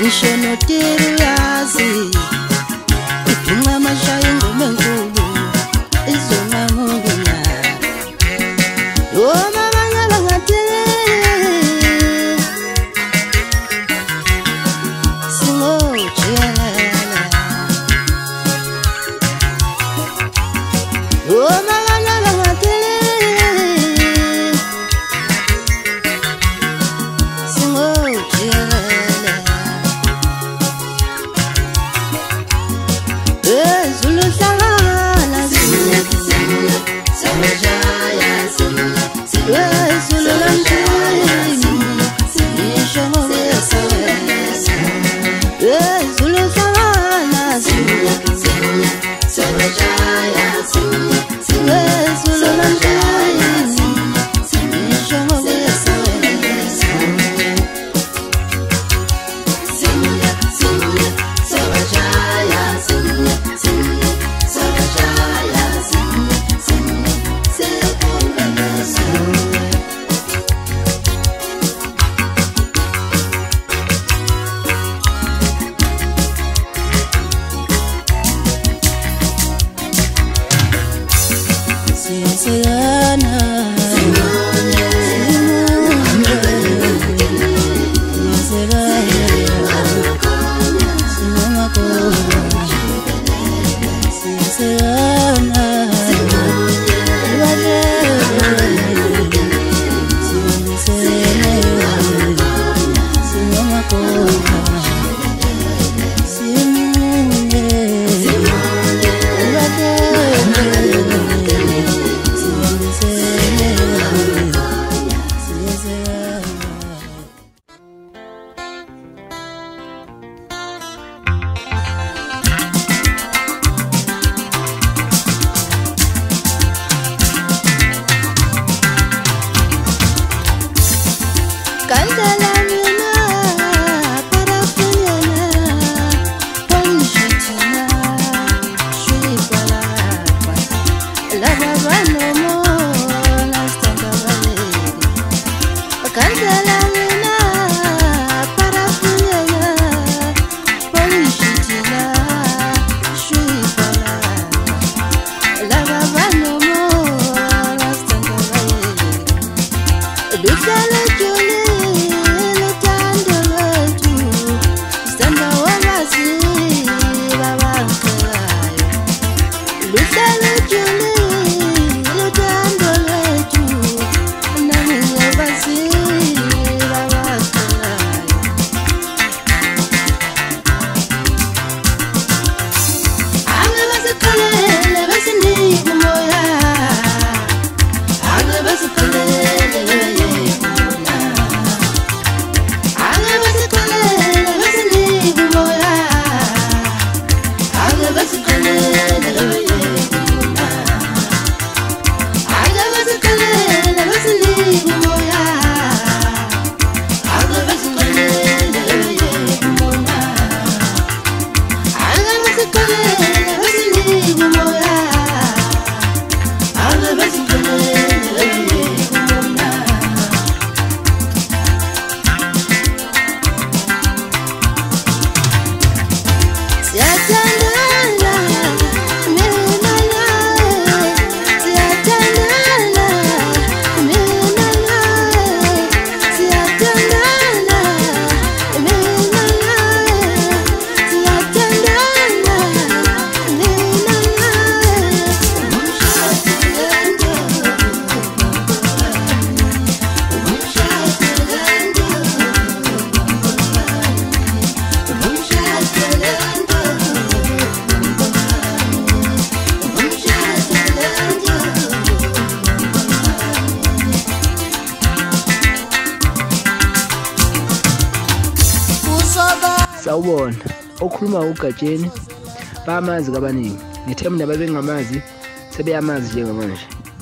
Sawubona, okhuluma uGatsheni bamazi kabaningi. Ngithemba babengamazi sebeyamazi njengamanje.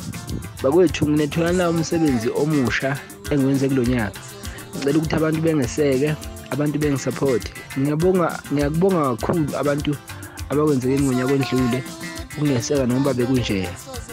Bakwethu nginetholana umsebenzi omusha engiwenze kulonyaka. Ngicela ukuthi abantu bengeseke, abantu bengisupport. Ngiyakubonga kakhulu abantu abakwenzeke ngonyaka ondlule kungeseka noma bekunje.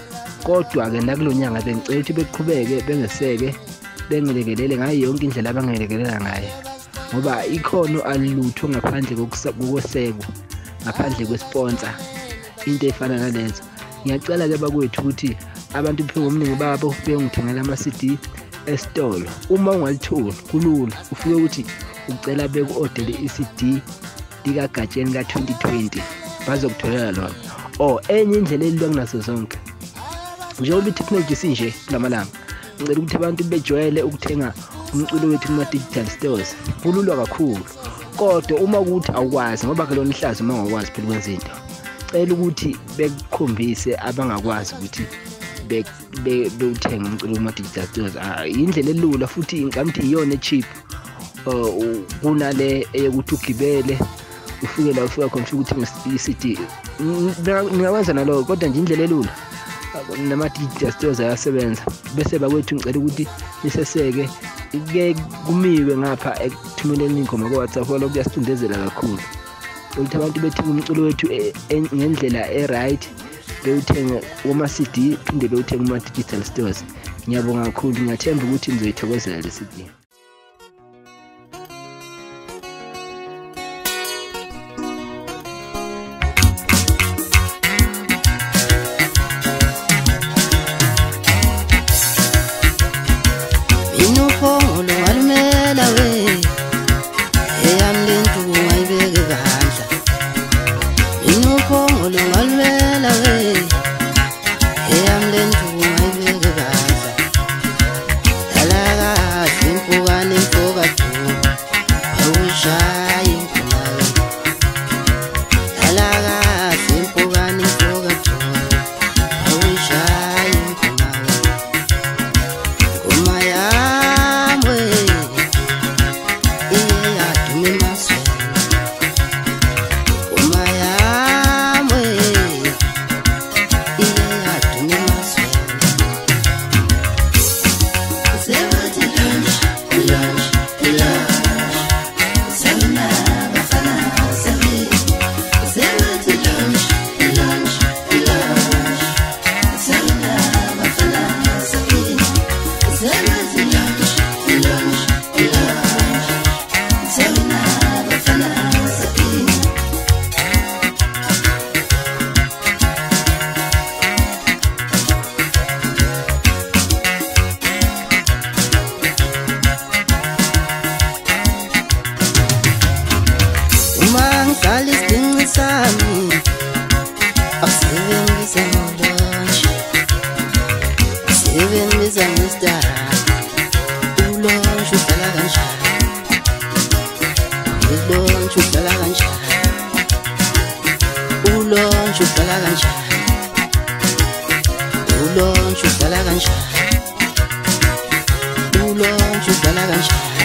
Kodwa ke nakulonyaka bengicela ukuthi beqhubeke bengeseke bengilekelele ngayo yonke indlela abangelekelela ngayo. ngoba ikhono alilutho ngaphandle kokwesekwa, ngaphandle kwesponsor, into efana nalezo. Ngiyacela-ke bakwethu ukuthi abantu ngomningi babo bengithengela ama-CD esitolo. Uma ungalitholi kulula, ufike ukuthi ucela beku-odele i-CD likaGatsheni ka-2020 bazokutholela lona. Enye indlela elilwa kunazo zonke, njengoba i-technology isinje kulamalanga, ngicela ukuthi abantu bejwayele ukuthenga umculo wethu kuma-digital stores. Kulula kakhulu, kodwa uma ukuthi awukwazi, ngoba ke lona ihlazo uma ungakwazi phela ukwenza into, cela ukuthi bekukhombise abangakwazi ukuthi bewuthenga umculo kuma-digital stores. Indlela elula futhi ngikamthi iyona cheap kunale eyokuthi ugibele ufike la ufika khona ufike uthenga i-CD. Ningakwenza naloko, kodwa nje indlela elula nama-digital stores ayasebenza. Bese bakwethu ngicela ukuthi niseseke ke kumiwe ngapha ekuthumeleni ingoma ku-WhatsApp, ngoba kuyasicindezela kakhulu ukuthi abantu bethenga umculo wethu ngendlela e-right, bewuthenge kuma-CD phinde bewuthenge kuma-digital stores. Ngiyabonga kakhulu, ngiyathemba ukuthi nizoyithokozela le CD. Ulonju dala kanjani